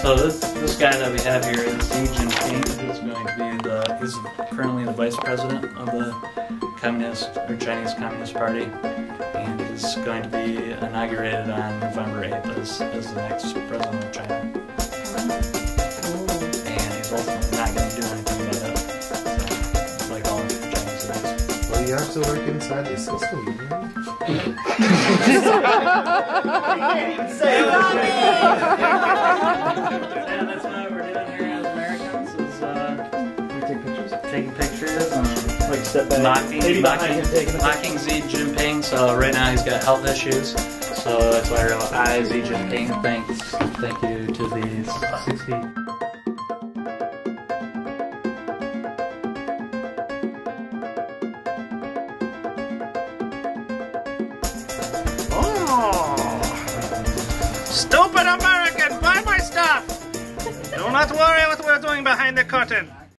So this guy that we have here is Xi Jinping. He's going to be he's currently the vice president of the Chinese Communist Party, and he's going to be inaugurated on November 8th as the next president of China. And he's ultimately not going to do anything about it, so, like all Chinese leaders. Well, you have to work inside the system, you know? You can't even say it. Yeah, that's what we're doing here as Americans is We take pictures? taking pictures and Like step back. mocking Xi Jinping. So right now he's got health issues. So that's why I, Xi Jinping, thank you to these 60. Stupid American, buy my stuff! Do not worry what we're doing behind the curtain.